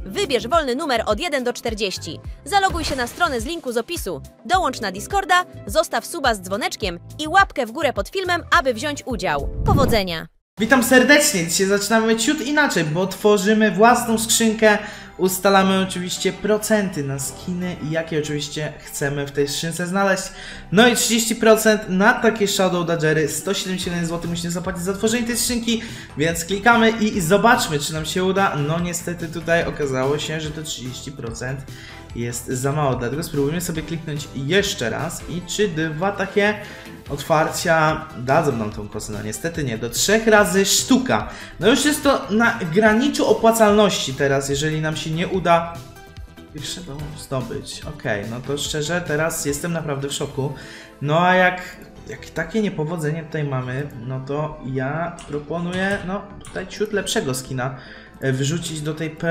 Wybierz wolny numer od 1 do 40. Zaloguj się na stronę z linku z opisu. Dołącz na Discorda, zostaw suba z dzwoneczkiem i łapkę w górę pod filmem, aby wziąć udział. Powodzenia! Witam serdecznie, dzisiaj zaczynamy ciut inaczej, bo tworzymy własną skrzynkę. Ustalamy oczywiście procenty na skiny, jakie oczywiście chcemy w tej skrzynce znaleźć. No i 30% na takie Shadow Dagery, 177 zł musimy zapłacić za tworzenie tej skrzynki, więc klikamy i zobaczmy, czy nam się uda. No niestety tutaj okazało się, że to 30% jest za mało, dlatego spróbujmy sobie kliknąć jeszcze raz i czy dwa takie otwarcia dadzą nam tą kosę. No niestety nie, do 3 razy sztuka. No już jest to na graniczu opłacalności teraz, jeżeli nam się nie uda pierwsze zdobyć. Okej, no to szczerze teraz jestem naprawdę w szoku. No a jak takie niepowodzenie tutaj mamy, no to ja proponuję, no tutaj ciut lepszego skina wyrzucić do tej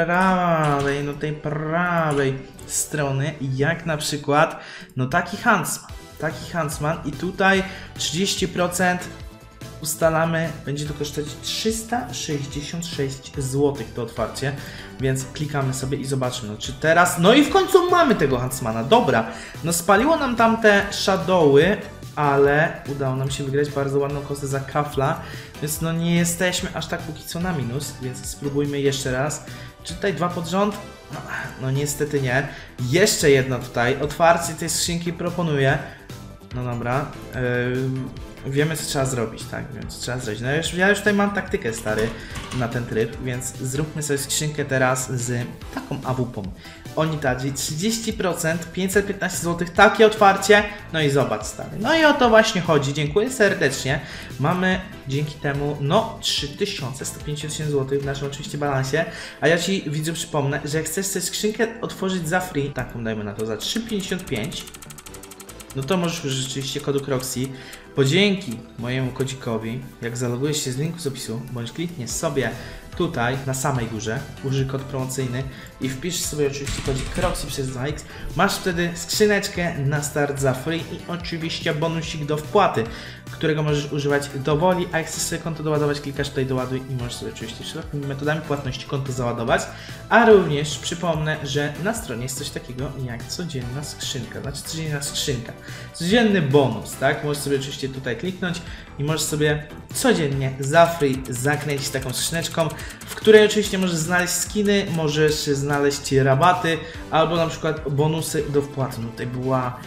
prawej strony, jak na przykład, no taki Huntsman i tutaj 30% ustalamy, będzie to kosztować 366 zł to otwarcie, więc klikamy sobie i zobaczmy, no czy teraz, no i w końcu mamy tego Huntsmana, dobra, no spaliło nam tamte Shadowy, ale udało nam się wygrać bardzo ładną kosę za kafla, więc no nie jesteśmy aż tak póki co na minus, więc spróbujmy jeszcze raz. Czy tutaj dwa pod rząd? No niestety nie. Jeszcze jedno tutaj, otwarcie tej skrzynki proponuję. No dobra, wiemy co trzeba zrobić, tak, więc trzeba zrobić. No ja już tutaj mam taktykę, stary, na ten tryb, więc zróbmy sobie skrzynkę teraz z taką AWP-ą. Onitaji 30%, 515 zł, takie otwarcie, no i zobacz, stary. No i o to właśnie chodzi, dziękuję serdecznie. Mamy dzięki temu, no, 3157 zł w naszym oczywiście balansie. A ja Ci, widzu, przypomnę, że jak chcesz sobie skrzynkę otworzyć za free, taką dajmy na to za 3,55, no to możesz użyć rzeczywiście kodu Croxy, bo dzięki mojemu kodzikowi, jak zalogujesz się z linku z opisu, bądź klikniesz sobie tutaj na samej górze, użyj kod promocyjny i wpisz sobie oczywiście kodzik Croxy przez 2x, masz wtedy skrzyneczkę na start za free i oczywiście bonusik do wpłaty, którego możesz używać dowoli, a jak chcesz sobie konto doładować, klikasz tutaj doładuj i możesz sobie oczywiście wszelkimi metodami płatności konto załadować, a również przypomnę, że na stronie jest coś takiego jak codzienna skrzynka, codzienny bonus, tak? Możesz sobie oczywiście tutaj kliknąć i możesz sobie codziennie za free zakręcić taką skrzyneczką, w której oczywiście możesz znaleźć skiny, możesz znaleźć rabaty albo na przykład bonusy do wpłaty. No tutaj była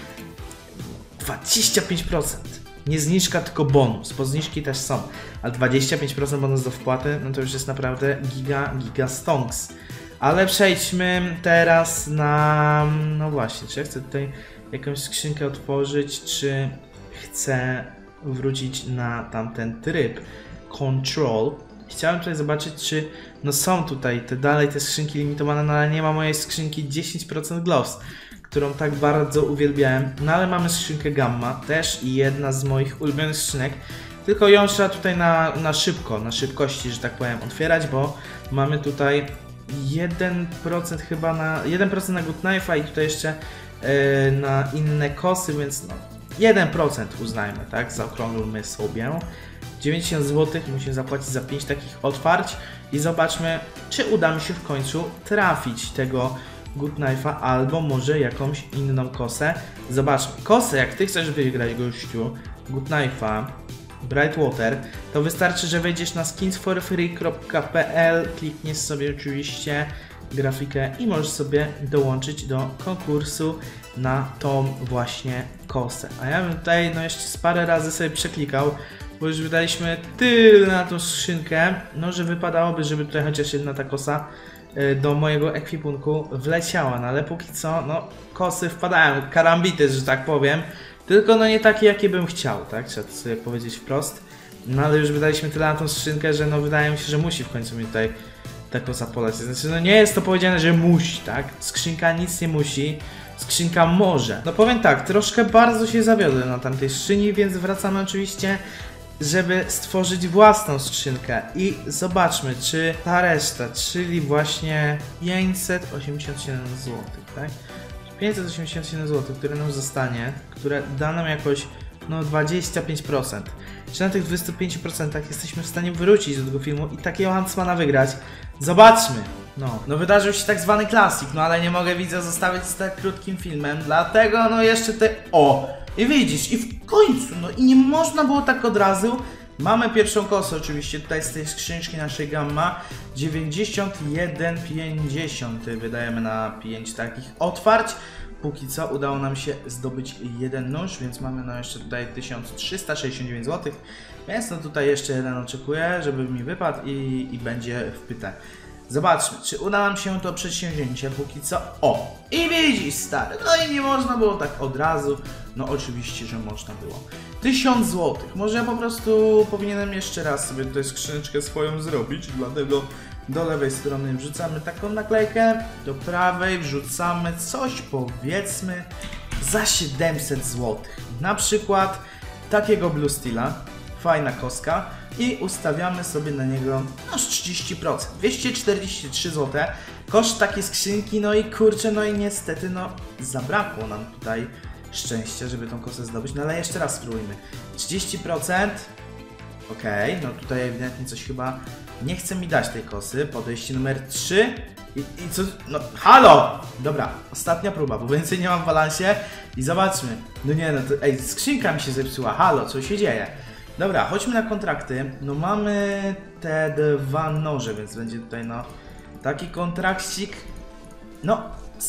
25%. Nie zniżka, tylko bonus, bo zniżki też są, ale 25% bonus do wpłaty, no to już jest naprawdę giga stonks. Ale przejdźmy teraz na, no właśnie, czy ja chcę tutaj jakąś skrzynkę otworzyć, czy chcę wrócić na tamten tryb Control. Chciałem tutaj zobaczyć, czy no są tutaj te skrzynki limitowane, no ale nie ma mojej skrzynki 10% gloves, którą tak bardzo uwielbiałem. No ale mamy skrzynkę Gamma, też jedna z moich ulubionych skrzynek, tylko ją trzeba tutaj na szybkości, że tak powiem, otwierać, bo mamy tutaj 1% chyba na 1% na Good Knife'a i tutaj jeszcze na inne kosy, więc no 1% uznajmy, tak? Zaokrąglmy sobie. 90 zł musimy zapłacić za 5 takich otwarć i zobaczmy, czy uda mi się w końcu trafić tego Good Knife'a albo może jakąś inną kosę. Zobaczmy, kosę, jak ty chcesz wygrać, gościu, Good Knife'a, Brightwater, to wystarczy, że wejdziesz na skinsforfree.pl, klikniesz sobie oczywiście grafikę i możesz sobie dołączyć do konkursu na tą właśnie kosę. A ja bym tutaj no jeszcze z parę razy sobie przeklikał, bo już wydaliśmy tyle na tą skrzynkę, no że wypadałoby, żeby tutaj chociaż jedna ta kosa do mojego ekwipunku wleciała, no ale póki co, no kosy wpadają, karambity, że tak powiem, tylko no nie takie, jakie bym chciał, tak, trzeba to sobie powiedzieć wprost, no ale już wydaliśmy tyle na tą skrzynkę, że no wydaje mi się, że musi w końcu mi tutaj ta kosa polać, znaczy no nie jest to powiedziane, że musi, tak, skrzynka nic nie musi, skrzynka może. No powiem tak, troszkę bardzo się zawiodłem na tamtej skrzyni, więc wracamy oczywiście, żeby stworzyć własną skrzynkę i zobaczmy, czy ta reszta, czyli właśnie 587 zł, tak? 587 zł, które nam zostanie, które da nam jakoś no 25%. Czy na tych 25% jesteśmy w stanie wrócić do tego filmu i takiego Huntsmana wygrać? Zobaczmy! No wydarzył się tak zwany klasik, no ale nie mogę widza zostawić z tak krótkim filmem, dlatego no jeszcze te... O! I widzisz, i w końcu, no i nie można było tak od razu. Mamy pierwszą kosę oczywiście tutaj z tej skrzyneczki naszej gamma. 91,50 wydajemy na 5 takich otwarć. Póki co udało nam się zdobyć jeden nóż, więc mamy no jeszcze tutaj 1369 zł. Więc no tutaj jeszcze jeden oczekuję, żeby mi wypadł i będzie wpyte. Zobaczmy, czy uda nam się to przedsięwzięcie póki co. O! I widzisz, stary, no i nie można było tak od razu. No oczywiście, że można było. 1000 zł. Może ja po prostu powinienem jeszcze raz sobie tutaj skrzyneczkę swoją zrobić, dlatego do lewej strony wrzucamy taką naklejkę, do prawej wrzucamy coś, powiedzmy, za 700 zł. Na przykład takiego Blue Steela, fajna koska, i ustawiamy sobie na niego aż 30%, 243 zł. Koszt takiej skrzynki, no i kurczę, no i niestety, no zabrakło nam tutaj szczęścia, żeby tą kosę zdobyć, no ale jeszcze raz spróbujmy. 30%, okej, no tutaj ewidentnie coś chyba nie chce mi dać tej kosy. Podejście numer 3 i co, no halo! Dobra, ostatnia próba, bo więcej nie mam w balansie i zobaczmy. No nie, no to, ej, skrzynka mi się zepsuła, halo, co się dzieje? Dobra, chodźmy na kontrakty. No mamy te dwa noże, więc będzie tutaj no taki kontrakcik. No,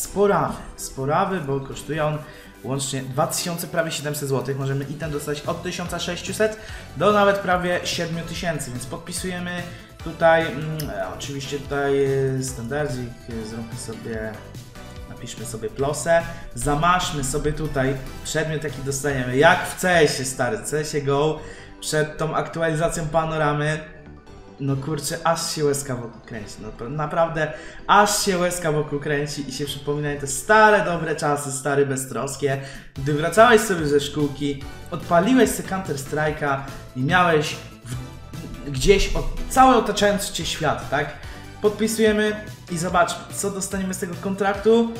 sporawy, bo kosztuje on łącznie 2000, prawie 700 zł. Możemy i ten dostać od 1600 do nawet prawie 7000, więc podpisujemy tutaj, oczywiście tutaj standardzik, zróbmy sobie, napiszmy sobie plosę, zamaszmy sobie tutaj przedmiot, jaki dostaniemy, jak w CS-ie, stary, w CS-ie Go, przed tą aktualizacją panoramy. No kurczę, aż się łezka wokół kręci, no naprawdę aż się łezka wokół kręci i się przypominają te stare, dobre czasy, stare, beztroskie, gdy wracałeś sobie ze szkółki, odpaliłeś sobie Counter Strike'a i miałeś gdzieś cały otaczający cię świat, tak? Podpisujemy i zobaczmy, co dostaniemy z tego kontraktu.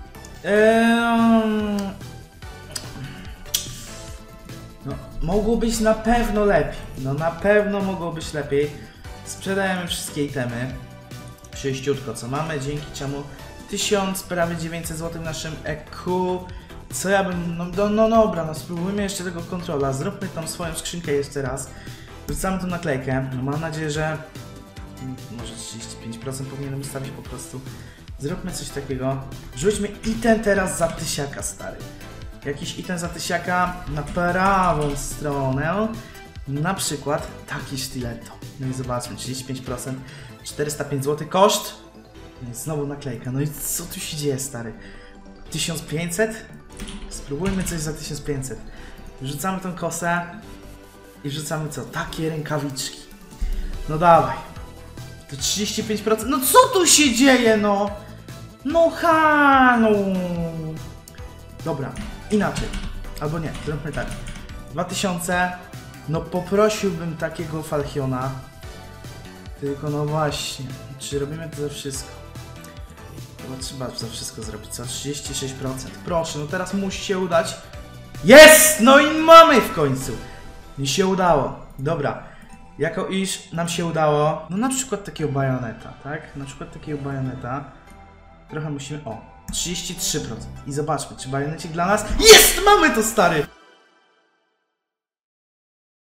No, mogło być na pewno lepiej, no na pewno mogło być lepiej. Sprzedajemy wszystkie itemy, przejściutko co mamy, dzięki czemu 1000, prawie 900 zł w naszym EQ. Co ja bym, no dobra, no spróbujmy jeszcze tego kontrola, zróbmy tą swoją skrzynkę jeszcze raz. Wrzucamy tą naklejkę, no mam nadzieję, że może 35% powinienem ustawić po prostu. Zróbmy coś takiego, rzućmy item teraz za 1000, stary. Jakiś item za 1000 na prawą stronę. Na przykład taki sztyleto. No i zobaczmy, 35%, 405 zł koszt. No i znowu naklejka. No i co tu się dzieje, stary? 1500? Spróbujmy coś za 1500. Wrzucamy tą kosę i wrzucamy co? Takie rękawiczki. No dawaj. To 35%. No co tu się dzieje, no? No halo. Dobra, inaczej. Albo nie, zróbmy tak. 2000. No poprosiłbym takiego falchiona. Tylko no właśnie, czy robimy to za wszystko? Chyba trzeba za wszystko zrobić, co? 36%. Proszę, no teraz musi się udać. Jest! No i mamy w końcu! Mi się udało. Dobra. Jako iż nam się udało, no na przykład takiego bajoneta, tak? Na przykład takiego bajoneta. Trochę musimy... O! 33%. I zobaczmy, czy bajonecik dla nas... Jest! Mamy to, stary!